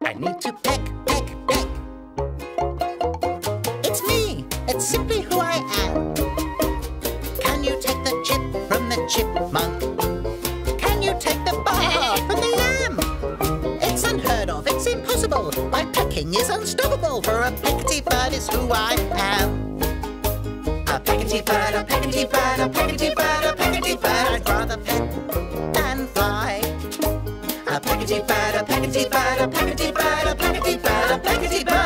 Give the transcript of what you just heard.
I need to peck, peck, peck. It's me. It's simply who I am. Can you take the chip from the chipmunk? Can you take the bar from the lamb? It's unheard of. It's impossible. My pecking is unstoppable. For a peckety bird is who I am. A peckety bird, a peckety bird, a peckety bird, a peckety bird. I'd rather peck than fly. A peckety bird, a peckety bird, a peckety bird, a peckety bird, a peckety bird.